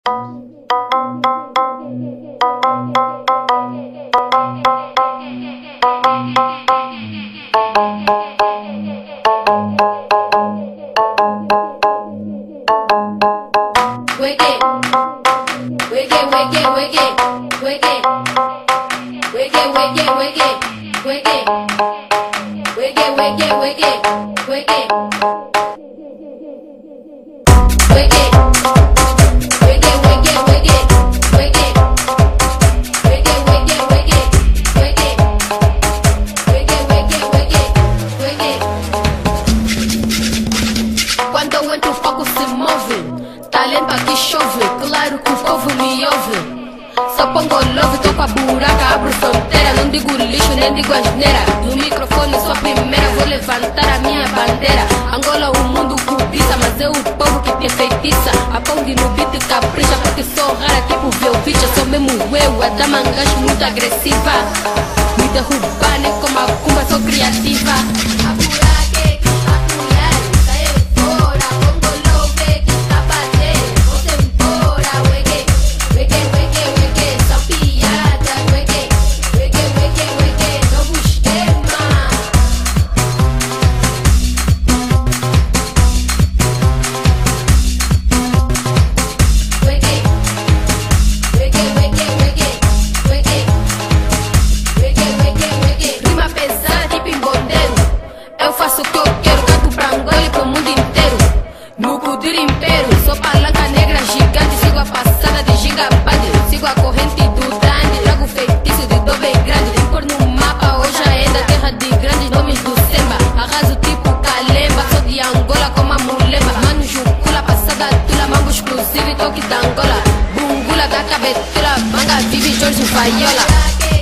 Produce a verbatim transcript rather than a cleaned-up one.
Quando eu entro o fogo se move, talento aqui chove, claro que o povo me ouve. Só pongo love, tô com a buraca, abro fronteira. Não digo lixo, nem digo asneira. No microfone sou a primeira, vou levantar a minha bandeira. Angola o mundo cobiça, mas é o povo que te feitiça. A pongue no beat capricha, porque sou rara tipo Velvicha. Sou mesmo eu, a dama angajo muito agressiva. Me derrubar, nem como a cumba, sou criativa. A buraca é que a colher, saiu fora. Pongo love que tá batendo, você embora. Wege, wege, wege, wege, só piada. Wege, wege, wege, wege, novo esquema. Wege, wege, wege, wege, wege, wege, wege, wege. Rima pesada tipo embondeiro. Eu faço o que eu quero, canto pra Angola e pro mundo inteiro. No poder império, sou palanca negra gigante. Sigo a passada de gigabande, sigo a corrente do Dande. Trago o feitiço de dobe grande. Cor no mapa, hoje ainda terra de grandes nomes do Semba. Arraso tipo Calemba, sou de Angola como a Mulemba. Mano Jucula, passada tula, mambo explosivo e toque da Angola. Bungula da cabetura, manga vive Jorge Vaiola.